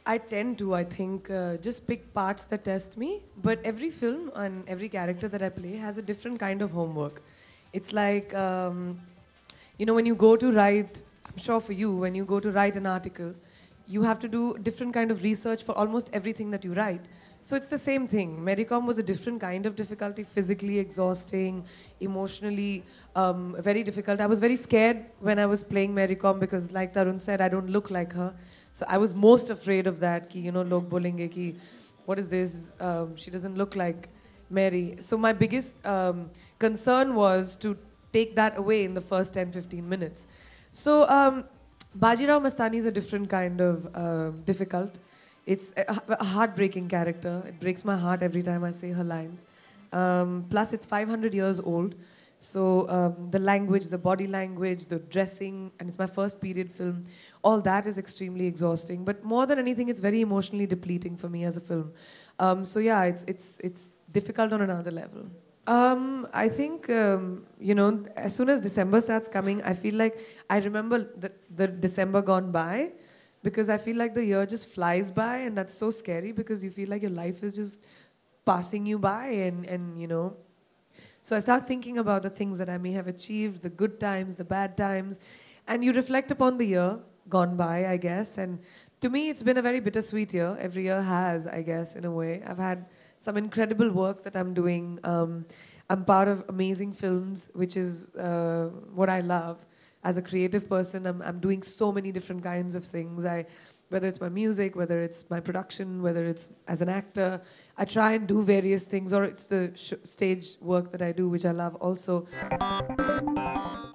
I tend to, I think, just pick parts that test me. But every film and every character that I play has a different kind of homework. It's like, when you go to write, I'm sure for you, when you go to write an article, you have to do different kind of research for almost everything that you write. So it's the same thing. Medicom was a different kind of difficulty, physically exhausting, emotionally very difficult. I was very scared when I was playing Medicom because, like Tarun said, I don't look like her. So I was most afraid of that, ki, log bolenge ki, what is this? She doesn't look like Mary. So my biggest concern was to take that away in the first 10, 15 minutes. So Bajirao Mastani is a different kind of difficult. It's a heartbreaking character. It breaks my heart every time I say her lines. Plus, it's 500 years old. So the language, the body language, the dressing, and it's my first period film, all that is extremely exhausting. But more than anything, it's very emotionally depleting for me as a film. So yeah, it's difficult on another level. I think, as soon as December starts coming, I feel like I remember the December gone by, because I feel like the year just flies by, and that's so scary because you feel like your life is just passing you by, and so I start thinking about the things that I may have achieved, the good times, the bad times, and you reflect upon the year gone by, I guess. And to me, it's been a very bittersweet year. Every year has, I guess, in a way. I've had some incredible work that I'm doing. I'm part of amazing films, which is what I love. As a creative person, I'm doing so many different kinds of things. Whether it's my music, whether it's my production, whether it's as an actor, I try and do various things, or it's the stage work that I do, which I love also.